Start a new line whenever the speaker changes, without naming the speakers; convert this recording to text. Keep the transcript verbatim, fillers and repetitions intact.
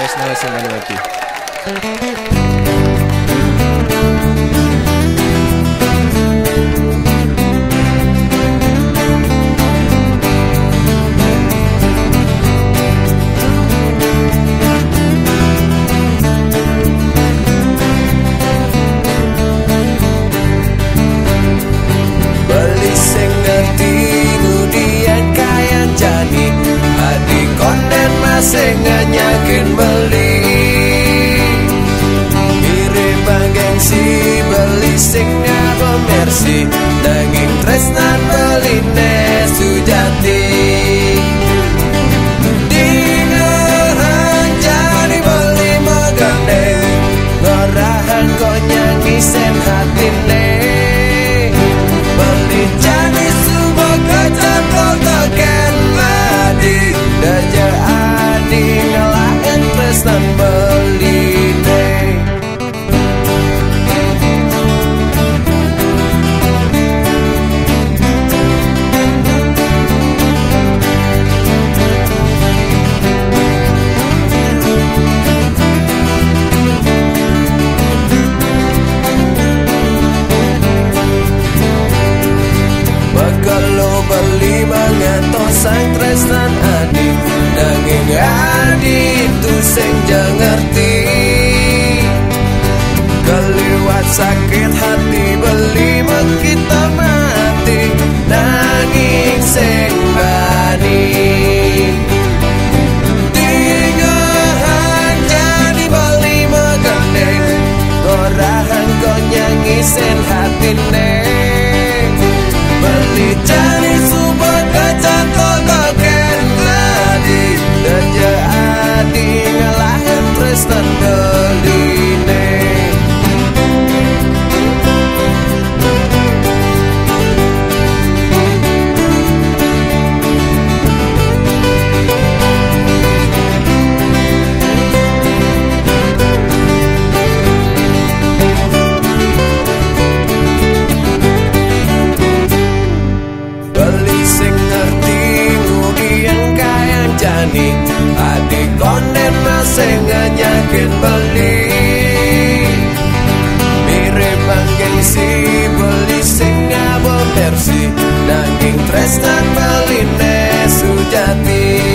Tresna Sembanwati.
Beli sing ngerti ngudian kaya jani, adik konden masih nganyakin beli. Mirip gengsi beli sing ngabo mercy, nanging tresnan beli ne sujati. Dingeran jani beli megandeng, ngorahan kok nyanyi sen hatine. Beli jani subuh kecap kotoken ladi, daja adi ngelain tresnan beli ne. Kalau beli mangatos sang tresnan adi, nanging adi itu sing jangerti. Keliwat sakit hati beli kita mati, nanging sing bani. Tingahan jadi beli megandeng, ngorahan kok nyanyi sen hatine. Beli jani subuh kecap kotoken ladi, daja adi ngelahin tresnan beli ne. Adik konden masih nganyakin beli. Mirip gengsi beli sing ngabo mercy, nanging tresnan beli ne sujati.